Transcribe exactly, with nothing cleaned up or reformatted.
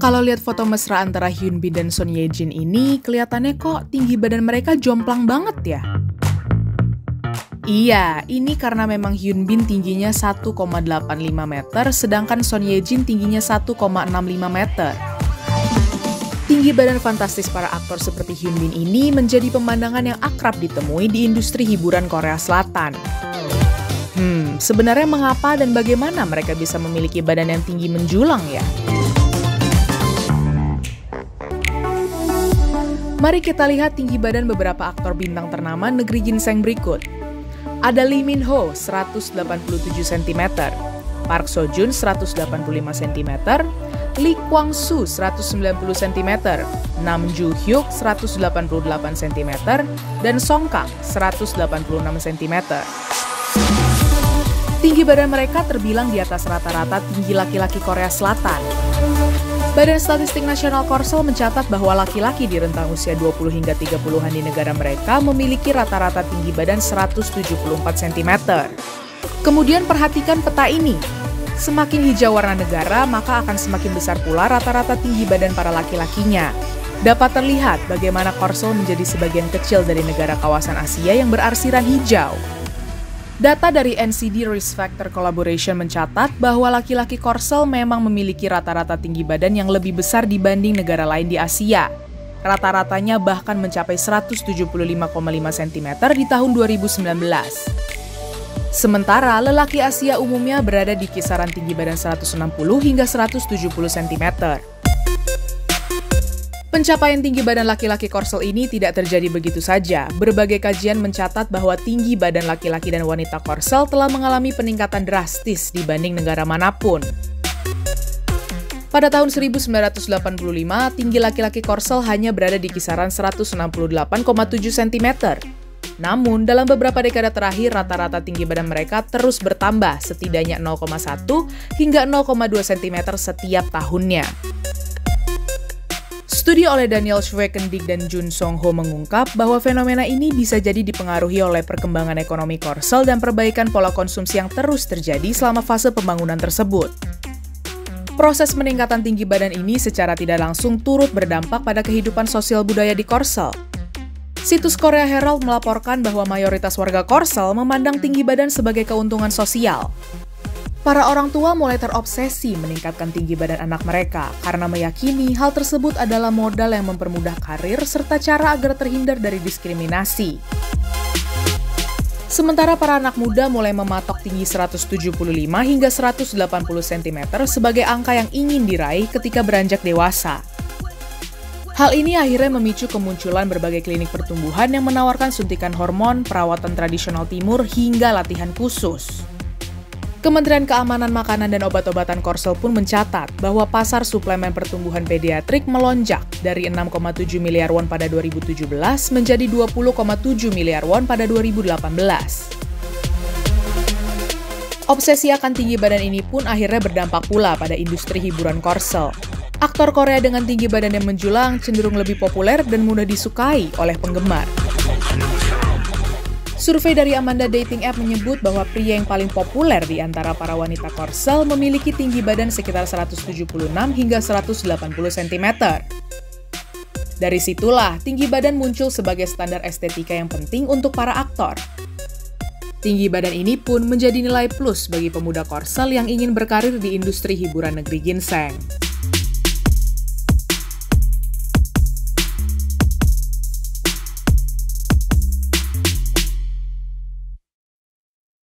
Kalau lihat foto mesra antara Hyun Bin dan Son Ye Jin ini, kelihatannya kok tinggi badan mereka jomplang banget ya? Iya, ini karena memang Hyun Bin tingginya satu koma delapan lima meter, sedangkan Son Ye Jin tingginya satu koma enam lima meter. Tinggi badan fantastis para aktor seperti Hyun Bin ini menjadi pemandangan yang akrab ditemui di industri hiburan Korea Selatan. Hmm, sebenarnya mengapa dan bagaimana mereka bisa memiliki badan yang tinggi menjulang ya? Mari kita lihat tinggi badan beberapa aktor bintang ternama negeri ginseng berikut. Ada Lee Min Ho, seratus delapan puluh tujuh sentimeter, Park Seo Joon, seratus delapan puluh lima sentimeter, Lee Kwang Soo, seratus sembilan puluh sentimeter, Nam Joo Hyuk, seratus delapan puluh delapan sentimeter, dan Song Kang, seratus delapan puluh enam sentimeter. Tinggi badan mereka terbilang di atas rata-rata tinggi laki-laki Korea Selatan. Badan Statistik Nasional Korsel mencatat bahwa laki-laki di rentang usia dua puluh hingga tiga puluhan di negara mereka memiliki rata-rata tinggi badan seratus tujuh puluh empat sentimeter. Kemudian perhatikan peta ini. Semakin hijau warna negara, maka akan semakin besar pula rata-rata tinggi badan para laki-lakinya. Dapat terlihat bagaimana Korsel menjadi sebagian kecil dari negara kawasan Asia yang berarsiran hijau. Data dari N C D Risk Factor Collaboration mencatat bahwa laki-laki Korsel memang memiliki rata-rata tinggi badan yang lebih besar dibanding negara lain di Asia. Rata-ratanya bahkan mencapai seratus tujuh puluh lima koma lima sentimeter di tahun dua ribu sembilan belas. Sementara lelaki Asia umumnya berada di kisaran tinggi badan seratus enam puluh hingga seratus tujuh puluh sentimeter. Pencapaian tinggi badan laki-laki Korsel ini tidak terjadi begitu saja. Berbagai kajian mencatat bahwa tinggi badan laki-laki dan wanita Korsel telah mengalami peningkatan drastis dibanding negara manapun. Pada tahun seribu sembilan ratus delapan puluh lima, tinggi laki-laki Korsel hanya berada di kisaran seratus enam puluh delapan koma tujuh sentimeter. Namun, dalam beberapa dekade terakhir, rata-rata tinggi badan mereka terus bertambah, setidaknya nol koma satu hingga nol koma dua sentimeter setiap tahunnya. Studi oleh Daniel Schwekendik dan Jun Song Ho mengungkap bahwa fenomena ini bisa jadi dipengaruhi oleh perkembangan ekonomi Korsel dan perbaikan pola konsumsi yang terus terjadi selama fase pembangunan tersebut. Proses peningkatan tinggi badan ini secara tidak langsung turut berdampak pada kehidupan sosial budaya di Korsel. Situs Korea Herald melaporkan bahwa mayoritas warga Korsel memandang tinggi badan sebagai keuntungan sosial. Para orang tua mulai terobsesi meningkatkan tinggi badan anak mereka karena meyakini hal tersebut adalah modal yang mempermudah karir serta cara agar terhindar dari diskriminasi. Sementara para anak muda mulai mematok tinggi seratus tujuh puluh lima hingga seratus delapan puluh sentimeter sebagai angka yang ingin diraih ketika beranjak dewasa. Hal ini akhirnya memicu kemunculan berbagai klinik pertumbuhan yang menawarkan suntikan hormon, perawatan tradisional timur, hingga latihan khusus. Kementerian Keamanan Makanan dan Obat-obatan Korsel pun mencatat bahwa pasar suplemen pertumbuhan pediatrik melonjak dari enam koma tujuh miliar won pada dua ribu tujuh belas menjadi dua puluh koma tujuh miliar won pada dua ribu delapan belas. Obsesi akan tinggi badan ini pun akhirnya berdampak pula pada industri hiburan Korsel. Aktor Korea dengan tinggi badan yang menjulang cenderung lebih populer dan mudah disukai oleh penggemar. Survei dari Amanda Dating App menyebut bahwa pria yang paling populer di antara para wanita Korsel memiliki tinggi badan sekitar seratus tujuh puluh enam hingga seratus delapan puluh sentimeter. Dari situlah, tinggi badan muncul sebagai standar estetika yang penting untuk para aktor. Tinggi badan ini pun menjadi nilai plus bagi pemuda Korsel yang ingin berkarir di industri hiburan negeri ginseng.